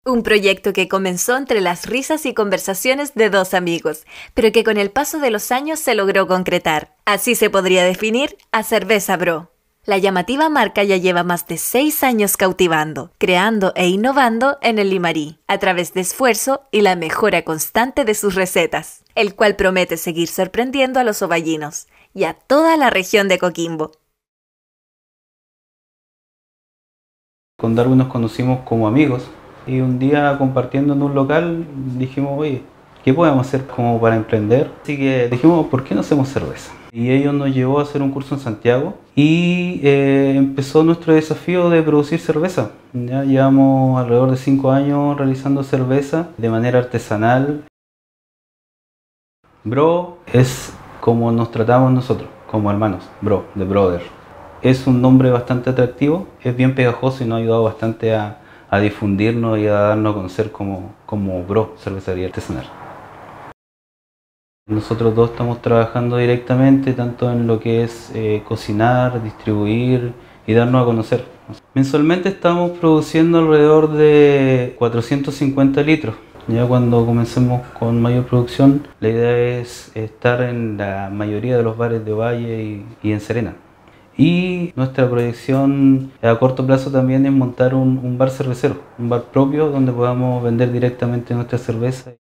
Un proyecto que comenzó entre las risas y conversaciones de dos amigos, pero que con el paso de los años se logró concretar. Así se podría definir a Cerveza Bro. La llamativa marca ya lleva más de 6 años cautivando, creando e innovando en el Limarí, a través de esfuerzo y la mejora constante de sus recetas, el cual promete seguir sorprendiendo a los ovallinos y a toda la región de Coquimbo. Con Darwin nos conocimos como amigos y un día compartiendo en un local dijimos, oye, ¿qué podemos hacer como para emprender? Así que dijimos, ¿por qué no hacemos cerveza? Y ellos nos llevó a hacer un curso en Santiago y empezó nuestro desafío de producir cerveza. Ya llevamos alrededor de 5 años realizando cerveza de manera artesanal. Bro es como nos tratamos nosotros, como hermanos, bro, de brother. Es un nombre bastante atractivo, es bien pegajoso y nos ha ayudado bastante a difundirnos y a darnos a conocer como Bro, cervecería artesanal. Nosotros dos estamos trabajando directamente tanto en lo que es cocinar, distribuir y darnos a conocer. Mensualmente estamos produciendo alrededor de 450 litros. Ya cuando comencemos con mayor producción, la idea es estar en la mayoría de los bares de Ovalle y en Serena. Y nuestra proyección a corto plazo también es montar un bar cervecero, un bar propio donde podamos vender directamente nuestra cerveza.